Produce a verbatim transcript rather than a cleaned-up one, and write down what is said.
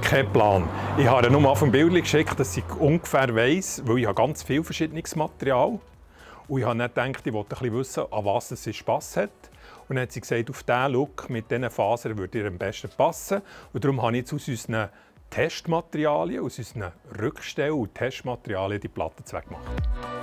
keinen Plan. Ich habe ihr nur auf ein Bild geschickt, dass sie ungefähr weiss, weil ich habe ganz viel verschiedenes Material. Und ich habe dann gedacht, ich wollte ein bisschen wissen, an was sie Spass hat. Und dann hat sie gesagt, auf diesen Look mit diesen Fasern würde ihr am besten passen. Und darum habe ich jetzt aus unseren Testmaterialien, aus unseren Rückstell- und Testmaterialien die Platte gemacht.